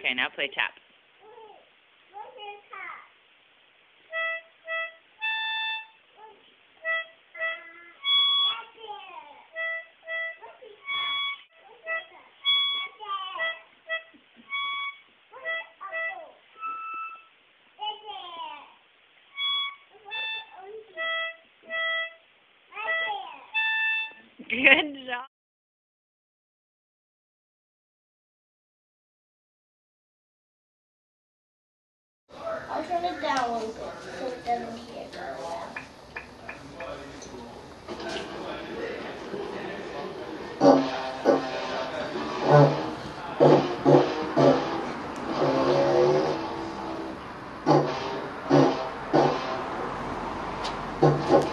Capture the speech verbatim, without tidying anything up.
Okay, now play tap. Good job. I'll turn it down a little bit so it doesn't hear very well. Thank you.